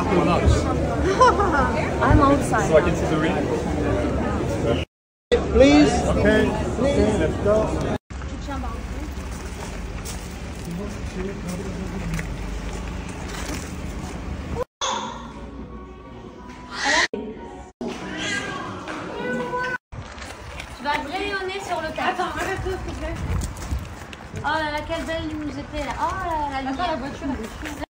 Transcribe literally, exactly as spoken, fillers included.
I'm outside. So I can see the ring. Please. Okay. Please. Let's go. Tu vas rayonner sur le tas. Attends, arrête-toi s'il te plaît. Oh là là, quelle belle luminosité là. Oh là là, la lumière. Attends, la voiture elle est